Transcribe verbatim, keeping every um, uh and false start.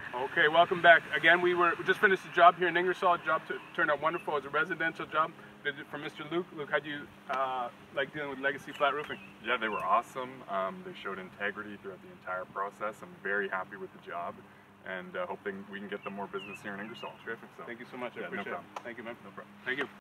Okay, welcome back. Again, we were we just finished the job here in Ingersoll. The job turned out wonderful. It was a residential job. Did it for Mister Luke. Luke, how do you uh, like dealing with Legacy Flat Roofing? Yeah, they were awesome. Um, they showed integrity throughout the entire process. I'm very happy with the job, and uh, hoping we can get them more business here in Ingersoll. Terrific. So. Thank you so much. I yeah, appreciate no problem. it. Thank you, man. No problem. Thank you.